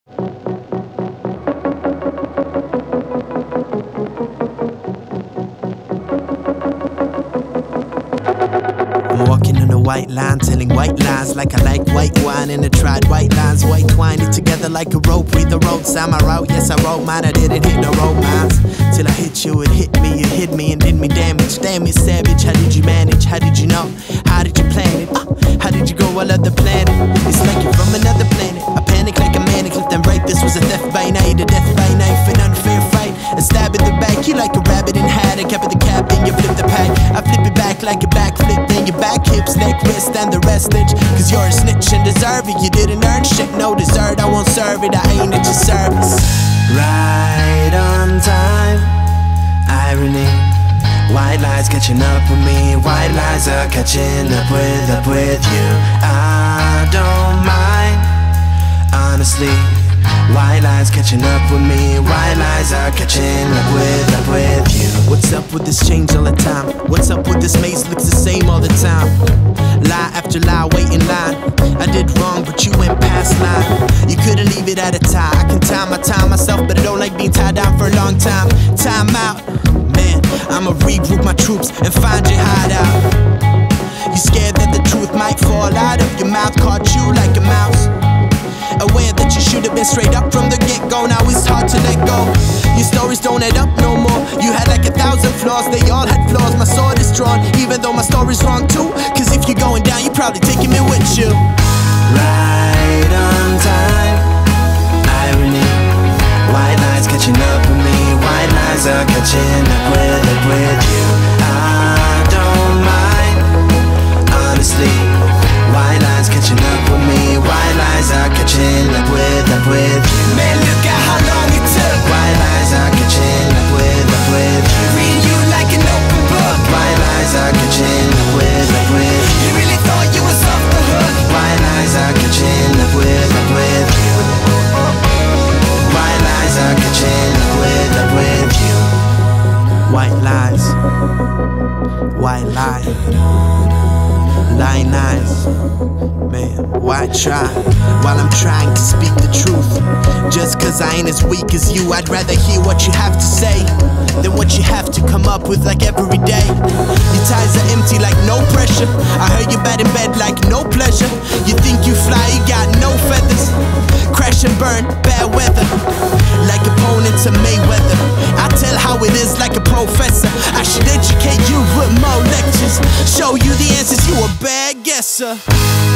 I'm walking on a white line, telling white lies like I like white wine and I tried white lines, white twine it together like a rope. Read the road sign I wrote, yes I wrote mine. I didn't hit no romance till I hit you. It hit me, you hit me and did me damage. Damn it, savage. How did you manage? How did you know? How did you plan it? How did you go all other planet? It's like you're from another planet. I panic like a manic, left and right. This was a theft by night, a death by knife, an unfair fight. A stab in the back, you like a rabbit in hat. I cap at the cap, then you flip the pack. I flip it back like a backflip, then your back, hips, neck, wrist, and the rest itch. Cause you're a snitch and deserve it. You didn't earn shit, no dessert. I won't serve it, I ain't at your service. Right on time, irony. White lies catching up with me. White lies are catching up with you. I don't mind, honestly. White lies catching up with me. White lies are catching up with you. What's up with this change all the time? What's up with this maze? Looks the same all the time. Lie after lie, wait in line. I did wrong, but you went past line. You couldn't leave it at a tie. I can tie my time myself, but I don't like being tied down for a long time. Time out, man. I'ma regroup my troops and find your hideout. You scared that the truth might fall out of your mouth, caught you like a mouse. Aware that you should have been straight up from the get-go. Now it's hard to let go. Your stories don't add up no more. You had like 1,000 flaws, they all had flaws. My sword is drawn, even though my story's wrong too. Cause if you're going down, you're probably taking me with you. Right on time, irony. White lies catching up with me. White lies are catching up with you. I don't mind, honestly. White lies catching up with me. White lies are catching up with you. Man, look at how long it took. White lies are catching up with you. Reading you like an open book. White lies are catching up with you. You really thought you was off the hook. White lies are catching up with you. White lies are catching up with you. White lies, white lie. Lying eyes, man, why try? While I'm trying to speak the truth. Just cause I ain't as weak as you, I'd rather hear what you have to say than what you have to come up with like every day. Your ties are empty like no pressure. I heard you bad in bed like no pleasure. You think you fly, you got no feathers. Crash and burn, bad weather. Like opponents of Mayweather. I tell how it is like a professor. I should educate you with more lectures. Show you the answers, you a bad guesser.